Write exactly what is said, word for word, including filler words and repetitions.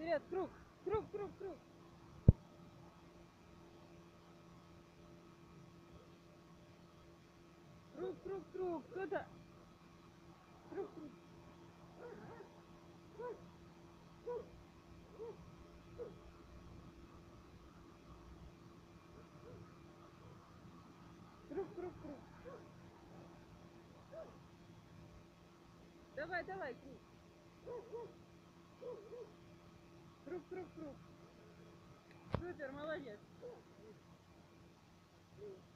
Вперед, круг, круг, круг, круг. Круг, круг, круг. Куда? Круг, круг. Круг, круг, круг. Давай, давай, круг. Круг, круг, круг. Супер, молодец.